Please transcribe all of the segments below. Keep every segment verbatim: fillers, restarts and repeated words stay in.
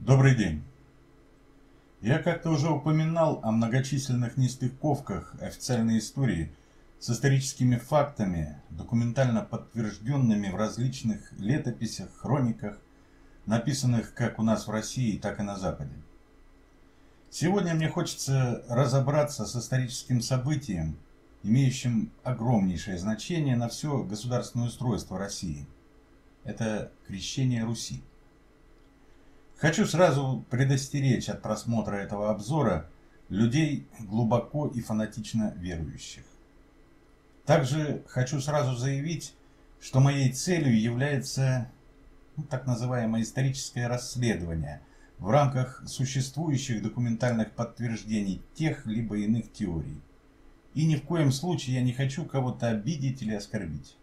Добрый день. Я как-то уже упоминал о многочисленных нестыковках официальной истории с историческими фактами, документально подтвержденными в различных летописях, хрониках, написанных как у нас в России, так и на Западе. Сегодня мне хочется разобраться с историческим событием, имеющим огромнейшее значение на все государственное устройство России. Это крещение Руси. Хочу сразу предостеречь от просмотра этого обзора людей глубоко и фанатично верующих. Также хочу сразу заявить, что моей целью является ну, так называемое историческое расследование в рамках существующих документальных подтверждений тех либо иных теорий. И ни в коем случае я не хочу кого-то обидеть или оскорбить.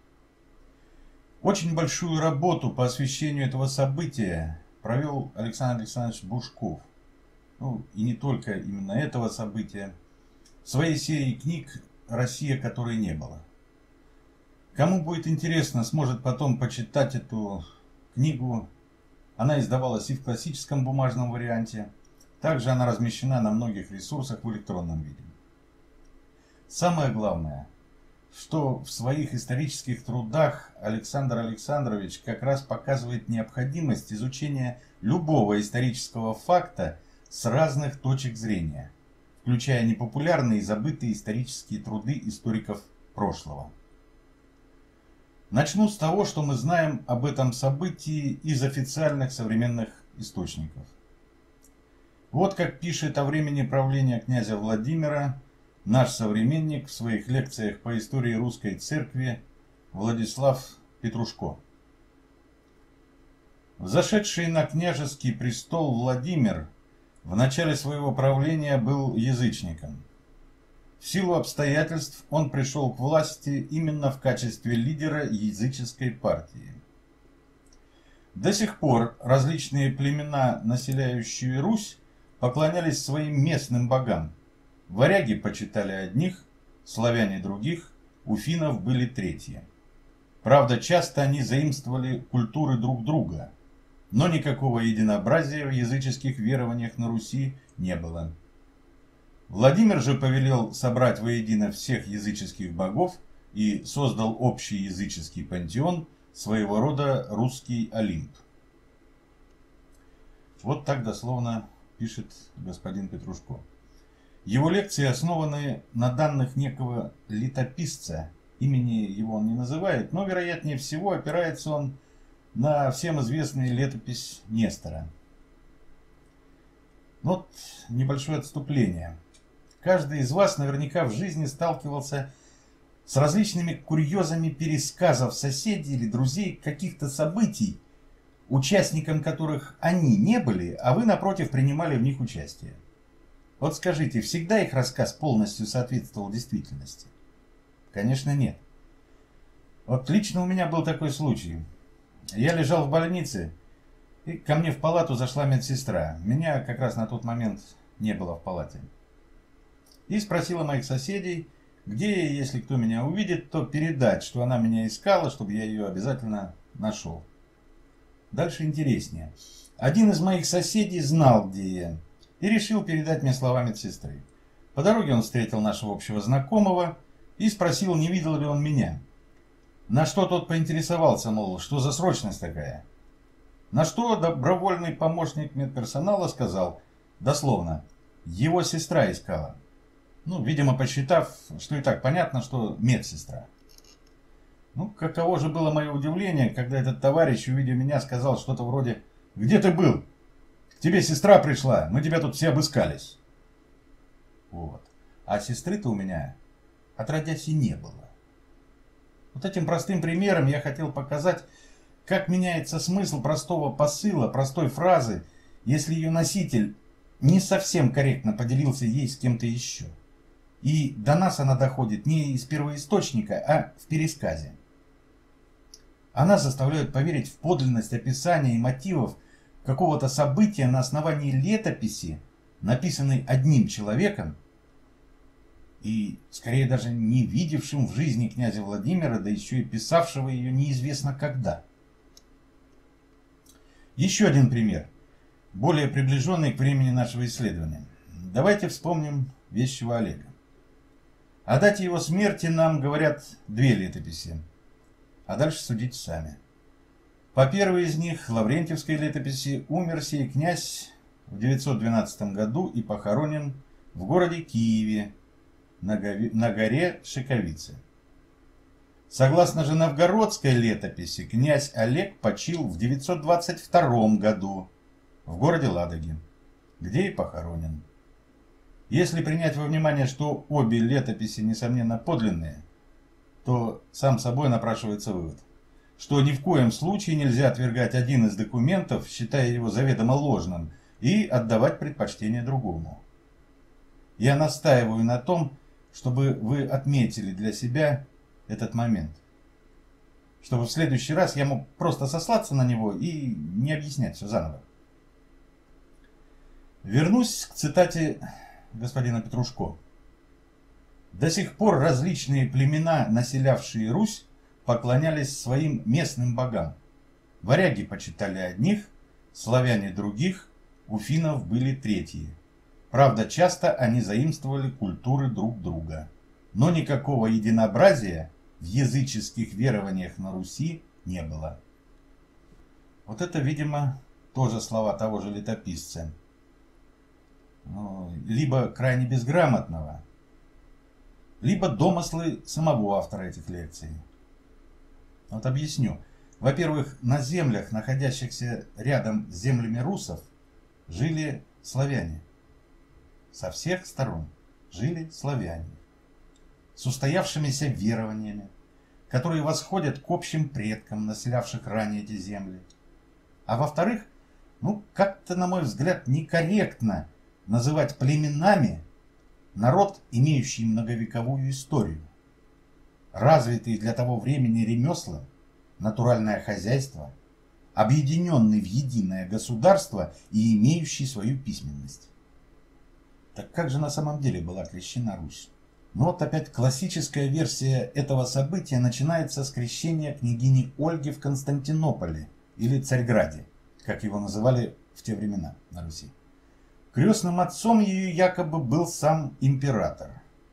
Очень большую работу по освещению этого события провел Александр Александрович Бушков. Ну, и не только именно этого события. В своей серии книг «Россия, которой не было». Кому будет интересно, сможет потом почитать эту книгу. Она издавалась и в классическом бумажном варианте. Также она размещена на многих ресурсах в электронном виде. Самое главное, что в своих исторических трудах Александр Александрович как раз показывает необходимость изучения любого исторического факта с разных точек зрения, включая непопулярные и забытые исторические труды историков прошлого. Начну с того, что мы знаем об этом событии из официальных современных источников. Вот как пишет о времени правления князя Владимира наш современник в своих лекциях по истории русской церкви Владислав Петрушко. Взошедший на княжеский престол Владимир в начале своего правления был язычником. В силу обстоятельств он пришел к власти именно в качестве лидера языческой партии. До сих пор различные племена, населяющие Русь, поклонялись своим местным богам. Варяги почитали одних, славяне других, у финнов были третьи. Правда, часто они заимствовали культуры друг друга, но никакого единообразия в языческих верованиях на Руси не было. Владимир же повелел собрать воедино всех языческих богов и создал общий языческий пантеон, своего рода русский Олимп. Вот так дословно пишет господин Петрушко. Его лекции основаны на данных некого летописца, имени его он не называет, но вероятнее всего опирается он на всем известную летопись Нестора. Вот небольшое отступление. Каждый из вас наверняка в жизни сталкивался с различными курьезами пересказов соседей или друзей каких-то событий, участником которых они не были, а вы, напротив, принимали в них участие. Вот скажите, всегда их рассказ полностью соответствовал действительности? Конечно, нет. Вот лично у меня был такой случай. Я лежал в больнице, и ко мне в палату зашла медсестра. Меня как раз на тот момент не было в палате. И спросила моих соседей, где, если кто меня увидит, то передать, что она меня искала, чтобы я ее обязательно нашел. Дальше интереснее. Один из моих соседей знал, где я, и решил передать мне слова медсестры. По дороге он встретил нашего общего знакомого и спросил, не видел ли он меня. На что тот поинтересовался, мол, что за срочность такая. На что добровольный помощник медперсонала сказал, дословно, его сестра искала. Ну, видимо, посчитав, что и так понятно, что медсестра. Ну, каково же было мое удивление, когда этот товарищ, увидя меня, сказал что-то вроде «Где ты был? К тебе сестра пришла, мы тебя тут все обыскались». Вот. А сестры-то у меня отродясь и не было. Вот этим простым примером я хотел показать, как меняется смысл простого посыла, простой фразы, если ее носитель не совсем корректно поделился ей с кем-то еще. И до нас она доходит не из первоисточника, а в пересказе. Она заставляет поверить в подлинность описания и мотивов какого-то события на основании летописи, написанной одним человеком, и скорее даже не видевшим в жизни князя Владимира, да еще и писавшего ее неизвестно когда. Еще один пример. более приближенный к времени нашего исследования. Давайте вспомним вещего Олега. О дате его смерти нам говорят две летописи, а дальше судите сами. По первой из них, Лаврентьевской летописи, умер сей князь в девятьсот двенадцатом году и похоронен в городе Киеве на горе Шиковицы. Согласно же новгородской летописи, князь Олег почил в девятьсот двадцать втором году в городе Ладоге, где и похоронен. Если принять во внимание, что обе летописи, несомненно, подлинные, то сам собой напрашивается вывод, что ни в коем случае нельзя отвергать один из документов, считая его заведомо ложным, и отдавать предпочтение другому. Я настаиваю на том, чтобы вы отметили для себя этот момент, чтобы в следующий раз я мог просто сослаться на него и не объяснять все заново. Вернусь к цитате господина Петрушко. До сих пор различные племена, населявшие Русь, поклонялись своим местным богам. Варяги почитали одних, славяне других, у финнов были третьи. Правда, часто они заимствовали культуры друг друга. Но никакого единообразия в языческих верованиях на Руси не было. Вот это, видимо, тоже слова того же летописца. Либо крайне безграмотного, либо домыслы самого автора этих лекций. Вот объясню. Во-первых, на землях, находящихся рядом с землями русов, жили славяне. Со всех сторон жили славяне, с устоявшимися верованиями, которые восходят к общим предкам, населявших ранее эти земли. А во-вторых, ну, как-то, на мой взгляд, некорректно называть племенами народ, имеющий многовековую историю, развитый для того времени ремесла, натуральное хозяйство, объединенный в единое государство и имеющий свою письменность. Так как же на самом деле была крещена Русь? Ну вот опять классическая версия этого события начинается с крещения княгини Ольги в Константинополе или Царьграде, как его называли в те времена на Руси. Крестным отцом ее якобы был сам император.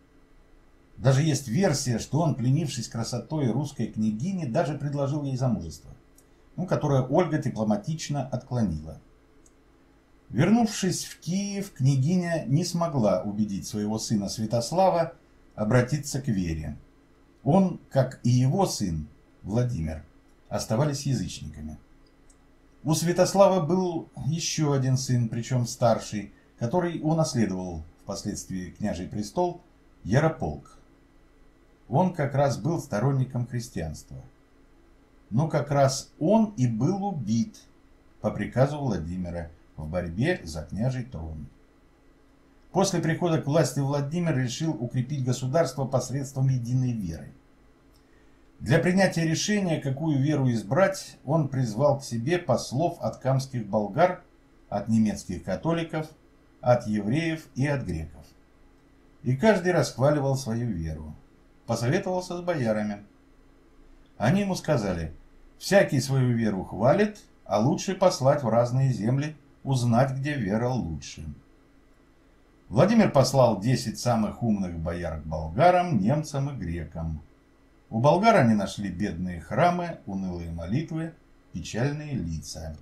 Даже есть версия, что он, пленившись красотой русской княгини, даже предложил ей замужество, ну, которое Ольга дипломатично отклонила. Вернувшись в Киев, княгиня не смогла убедить своего сына Святослава обратиться к вере. Он, как и его сын Владимир, оставались язычниками. У Святослава был еще один сын, причем старший, который унаследовал впоследствии княжий престол, Ярополк. Он как раз был сторонником христианства. Но как раз он и был убит по приказу Владимира в борьбе за княжий трон. После прихода к власти Владимир решил укрепить государство посредством единой веры. Для принятия решения, какую веру избрать, он призвал к себе послов от камских болгар, от немецких католиков, от евреев и от греков. И каждый расхваливал свою веру. Посоветовался с боярами. Они ему сказали: всякий свою веру хвалит, а лучше послать в разные земли, узнать, где вера лучше. Владимир послал десять самых умных бояр к болгарам, немцам и грекам. У болгар они нашли бедные храмы, унылые молитвы, печальные лица.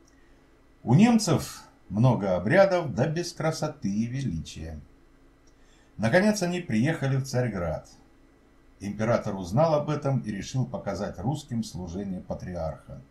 У немцев много обрядов, да без красоты и величия. Наконец они приехали в Царьград. Император узнал об этом и решил показать русским служение патриарха.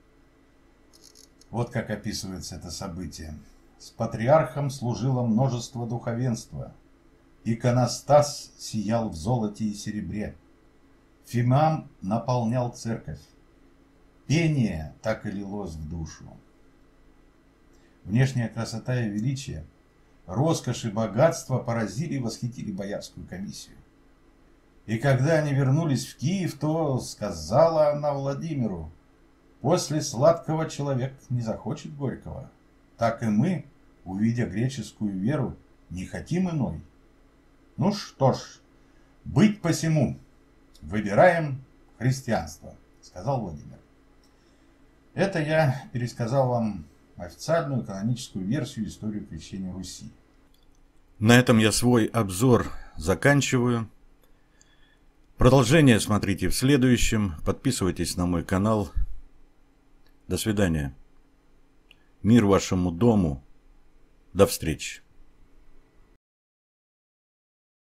Вот как описывается это событие. С патриархом служило множество духовенства. Иконостас сиял в золоте и серебре. Фимам наполнял церковь. Пение так и лилось в душу. Внешняя красота и величие, роскошь и богатство поразили и восхитили боярскую комиссию. И когда они вернулись в Киев, то сказала она Владимиру: после сладкого человек не захочет горького. Так и мы, увидя греческую веру, не хотим иной. Ну что ж, быть посему, выбираем христианство, сказал Владимир. Это я пересказал вам официальную каноническую версию истории крещения Руси. На этом я свой обзор заканчиваю. Продолжение смотрите в следующем. Подписывайтесь на мой канал. До свидания. Мир вашему дому. До встречи.